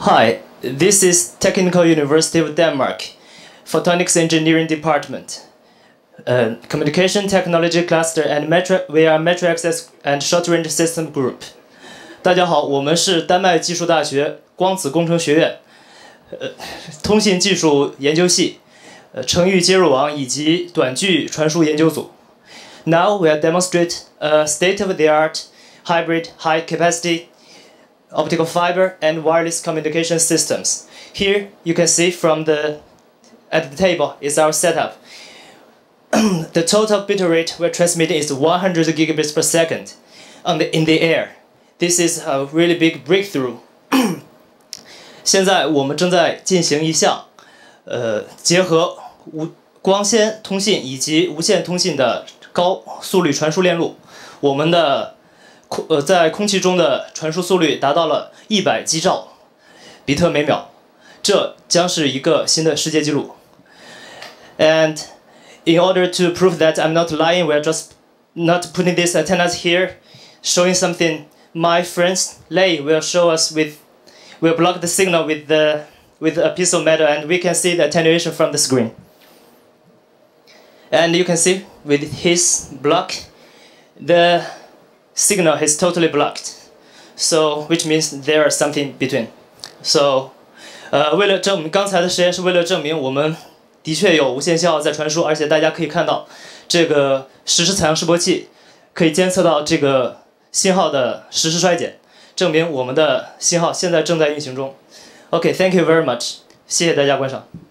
Hi, this is Technical University of Denmark, Photonics Engineering Department, Communication Technology Cluster, and we are Metro Access and Short Range System Group. 大家好，我们是丹麦技术大学光子工程学院，通信技术研究系，程域接入网以及短距传输研究组。Now we will demonstrate a state-of-the-art hybrid high-capacity optical fiber and wireless communication systems. Here you can see at the table is our setup. The total bit rate we're transmitting is 100 gigabits per second in the air. This is a really big breakthrough. 现在我们正在进行一项结合光纤通信以及无线通信的高速率传输链路。我们的在空气中的传输速率达到了100 G 兆比特每秒，这将是一个新的世界纪录。And in order to prove that I'm not lying, we're just not putting these antennas here, showing something. My friends Lei will block the signal with a piece of metal, and we can see the attenuation from the screen. And you can see with his block, the signal is totally blocked, so which means there is something between. So, 为了证明刚才的实验是为了证明我们的确有无线信号在传输，而且大家可以看到这个实时采样示波器可以监测到这个信号的实时衰减，证明我们的信号现在正在运行中。OK, thank you very much. 谢谢大家观赏。